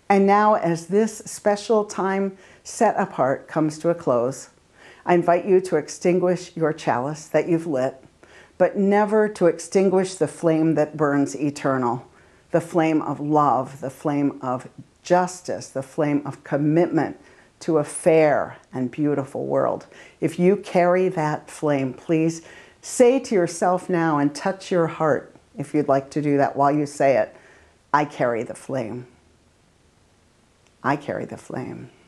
And now, as this special time set apart comes to a close, I invite you to extinguish your chalice that you've lit, but never to extinguish the flame that burns eternal, the flame of love, the flame of justice, the flame of commitment to a fair and beautiful world. If you carry that flame, please say to yourself now and touch your heart, if you'd like to do that while you say it, I carry the flame. I carry the flame.